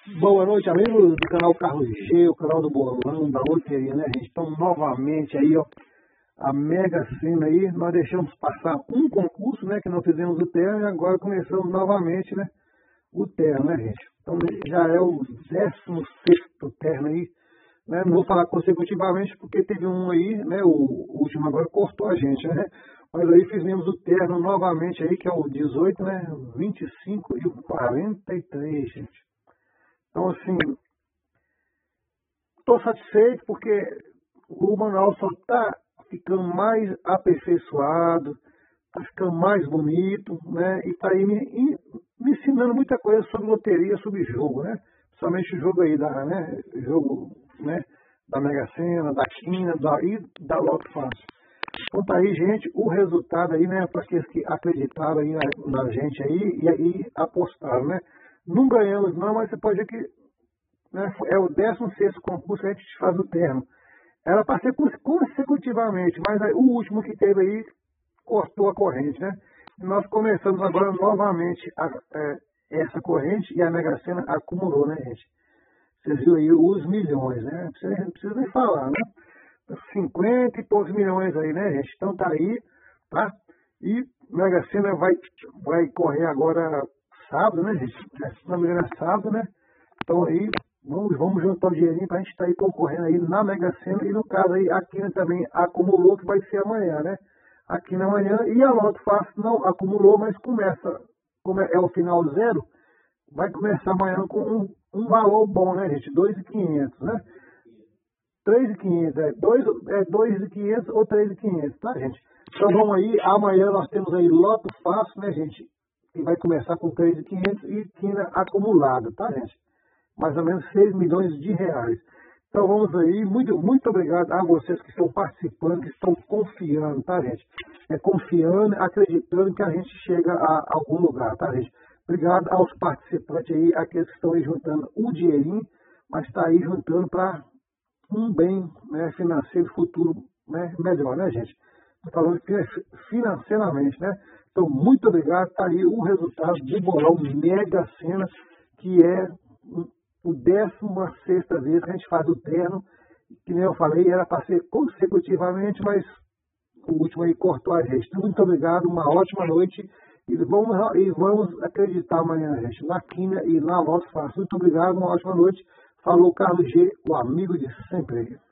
Boa noite, amigos do canal Carlos G, o canal do Bolão, da loteria, né, gente? Então, novamente aí, ó, a Mega Sena aí, nós deixamos passar um concurso, né, que nós fizemos o terno e agora começamos novamente, né, o terno, né, gente? Então, já é o 16º terno aí, né? Não vou falar consecutivamente porque teve um aí, né, o último agora cortou a gente, né? Mas aí fizemos o terno novamente aí, que é o 18, né, 25 e o 43, gente. Então, assim, estou satisfeito porque o manual só está ficando mais aperfeiçoado, está ficando mais bonito, né? E está aí me ensinando muita coisa sobre loteria, sobre jogo, né? Principalmente o jogo aí jogo, né? Da Mega Sena, da Quina e da Loto Fácil. Então tá aí, gente, o resultado aí, né? Para aqueles que acreditaram aí na gente aí e aí apostaram, né? Não ganhamos não, mas você pode ver que, né, é o 16º concurso que a gente faz o terno. Era para ser consecutivamente, mas aí, o último que teve aí cortou a corrente, né? E nós começamos agora novamente essa corrente e a Mega Sena acumulou, né, gente? Vocês viram aí os milhões, né? Não precisa nem falar, né? 50 e poucos milhões aí, né, gente? Então tá aí, tá? E Mega Sena vai correr agora sábado, né, gente? Se não me engano é sábado, né? Então aí, vamos juntar o dinheirinho pra gente estar aí concorrendo aí na Mega Sena. E no caso aí, a Quina também acumulou, que vai ser amanhã, né? A Quina amanhã e a Loto Fácil não acumulou, mas começa, como é o final zero, vai começar amanhã com um valor bom, né, gente? 2.500, né? 3.500, 2.500 ou 3.500, tá, gente? Então vamos aí, amanhã nós temos aí Loto Fácil, né, gente? Que vai começar com 3.500 e Quina acumulado, tá, gente? Mais ou menos 6 milhões de reais. Então vamos aí, muito obrigado a vocês que estão participando, que estão confiando, tá, gente? Confiando, acreditando que a gente chega a algum lugar, tá, gente? Obrigado aos participantes aí, aqueles que estão aí juntando o dinheirinho, mas está aí juntando para um bem, né, financeiro futuro, né, melhor, né, gente? Estou falando que financeiramente, né? Então, muito obrigado. Está aí o resultado do bolão Mega Sena, que é o 16ª vez que a gente faz o terno. Que nem eu falei, era para ser consecutivamente, mas o último aí cortou a gente. Então, muito obrigado, uma ótima noite. E vamos acreditar amanhã, gente, na Quina e na Loto Fácil. Muito obrigado, uma ótima noite. Falou Carlos G, o amigo de sempre.